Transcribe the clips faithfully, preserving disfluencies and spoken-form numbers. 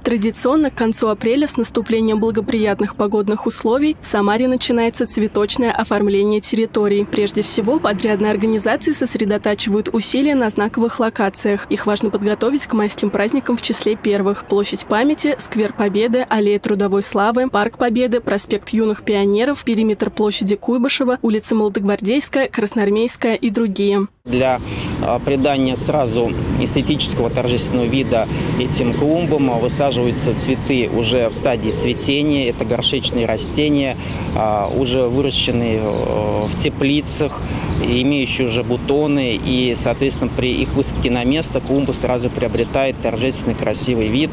Традиционно к концу апреля с наступлением благоприятных погодных условий в Самаре начинается цветочное оформление территорий. Прежде всего, подрядные организации сосредотачивают усилия на знаковых локациях. Их важно подготовить к майским праздникам в числе первых. Площадь памяти, сквер Победы, аллея Трудовой славы, парк Победы, проспект Юных пионеров, периметр площади Куйбышева, улица Молодогвардейская, Красноармейская и другие. Для придания сразу эстетического торжественного вида этим клумбам высаживаются цветы уже в стадии цветения. Это горшечные растения, уже выращенные в теплицах, имеющие уже бутоны. И, соответственно, при их высадке на место клумба сразу приобретает торжественный красивый вид,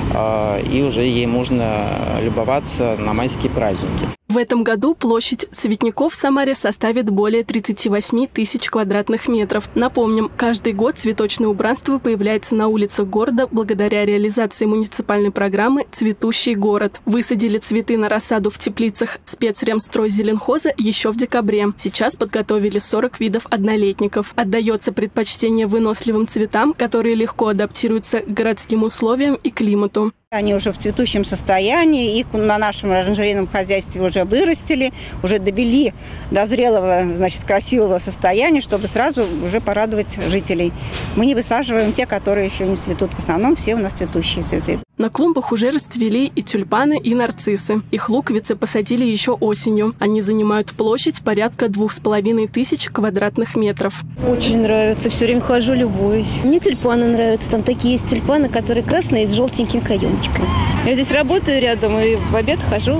и уже ей можно любоваться на майские праздники. В этом году площадь цветников в Самаре составит более тридцати восьми тысяч квадратных метров. Напомним, каждый год цветочное убранство появляется на улицах города благодаря реализации муниципальной программы «Цветущий город». Высадили цветы на рассаду в теплицах спецремстройзеленхоза еще в декабре. Сейчас подготовили сорок видов однолетников. Отдается предпочтение выносливым цветам, которые легко адаптируются к городским условиям и климату. Они уже в цветущем состоянии, их на нашем оранжерейном хозяйстве уже вырастили, уже довели до зрелого, значит, красивого состояния, чтобы сразу уже порадовать жителей. Мы не высаживаем те, которые еще не цветут. В основном все у нас цветущие цветы. На клумбах уже расцвели и тюльпаны, и нарциссы. Их луковицы посадили еще осенью. Они занимают площадь порядка двух с половиной тысяч квадратных метров. Очень нравится. Все время хожу, любуюсь. Мне тюльпаны нравятся. Там такие есть тюльпаны, которые красные, с желтеньким каемчиком. Я здесь работаю рядом и в обед хожу,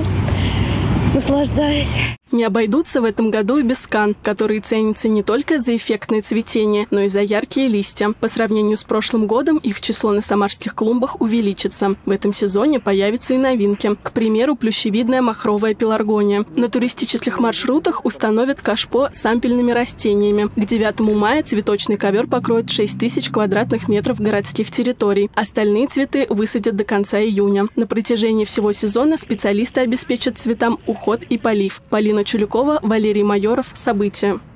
наслаждаюсь. Не обойдутся в этом году и без скан, которые ценятся не только за эффектное цветение, но и за яркие листья. По сравнению с прошлым годом их число на самарских клумбах увеличится. В этом сезоне появятся и новинки. К примеру, плющевидная махровая пеларгония. На туристических маршрутах установят кашпо с ампельными растениями. К девятому мая цветочный ковер покроет шесть тысяч квадратных метров городских территорий. Остальные цветы высадят до конца июня. На протяжении всего сезона специалисты обеспечат цветам уход и полив. Полина Чулюкова, Валерий Майоров. События.